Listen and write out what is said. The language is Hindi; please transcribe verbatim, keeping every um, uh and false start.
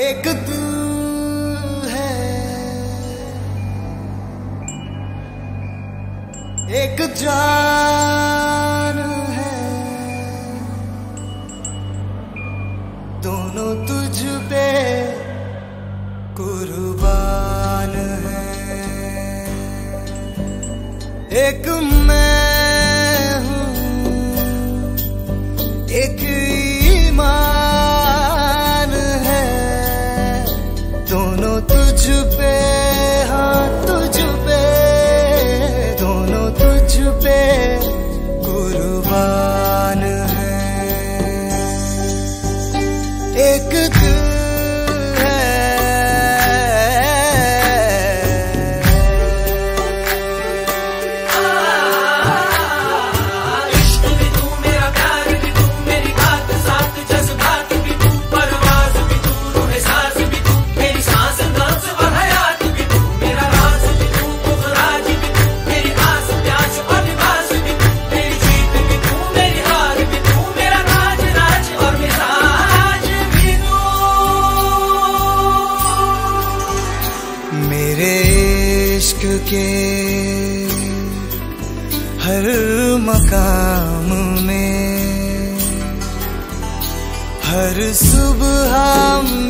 एक तू है, एक जान है, दोनों तुझ पे कुर्बान है। एक मैं हूँ, एक ईमान है, दोनों तुझ पे, हाँ तुझ पे, दोनों तुझ पे कुर्बान है। एक दिल के हर मकाम में, हर सुबह